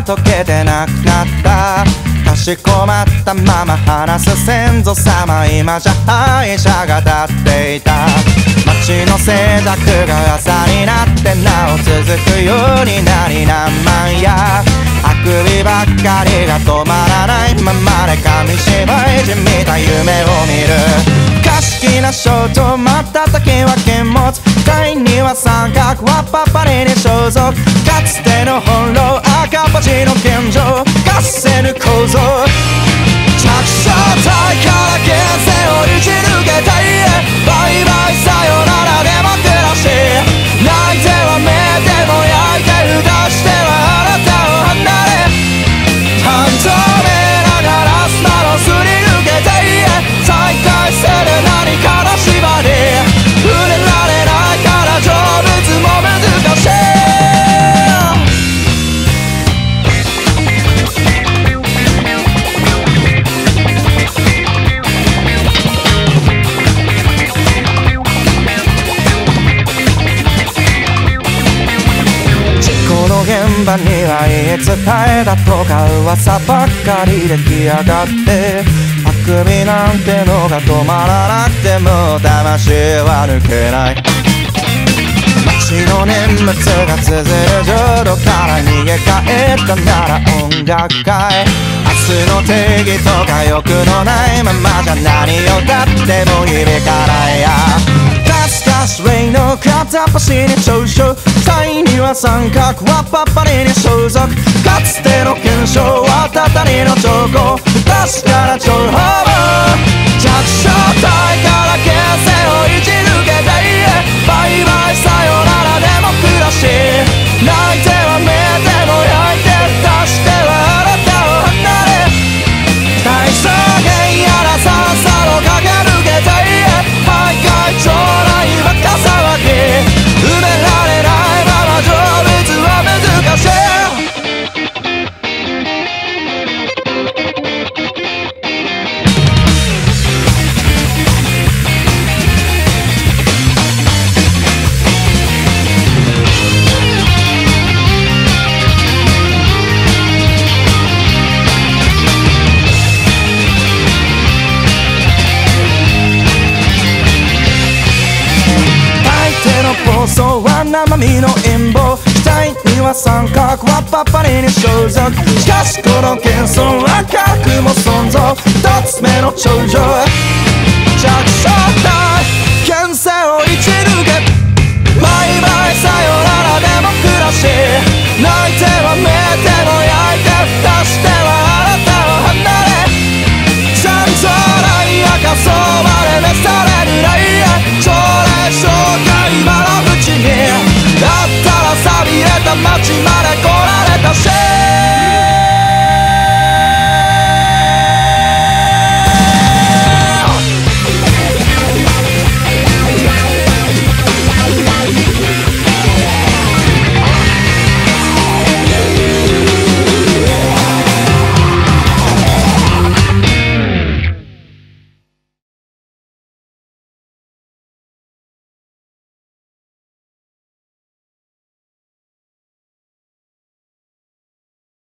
溶けてなくなった。かしこまったまま話す先祖様、今じゃ廃車が立っていた。街の静寂が朝になってなお続くようになり、何万やあくびばっかりが止まらないままで紙芝居じみた夢を見る。可思議なショート、瞬きは剣物、第には三角はパパリに所属。かつての翻弄、赤パチの献上、合せぬ構造。着車体から現世を打ち抜けたい。バイバイさよならデモクラシー。泣いてはめても焼いて蓋してはあなたを離れ、半透明なガラス窓すり抜けたい。再会せる何かの縛り、触れられないから成仏も難しい。現場には言い伝えだとか噂ばっかりで来やがって、あくびなんてのが止まらなくても魂は抜けない。街の念仏が綴る浄土から逃げ帰ったなら音楽会。明日の定義とか欲のないままじゃ何をだっても響かないや。カスカスウェイの片端に頂上、第には三角はパパリに所属。かつての検証はたたりの兆候、確かな情報も着床体から形成をいち抜けたい。バイバイさよならデモクラシー。泣いてはめても焼いて蓋してはあなたを離れ、大草原やらさっさと駆け抜けたい。徘徊将来バカ騒ぎ、埋められないまま成仏は難しい。暴走は生身の陰謀、額には三角はパパリに所属。しかしこの謙遜は赤くも存在、一つ目の頂上。着床体現世をいち抜け、バイバイさよならデモクラシー。泣いてはめても焼いて蓋してはあなたを離れ、ちゃんとない赤そうまで召されるライア朝礼紹介今の口にだったら錆びれた街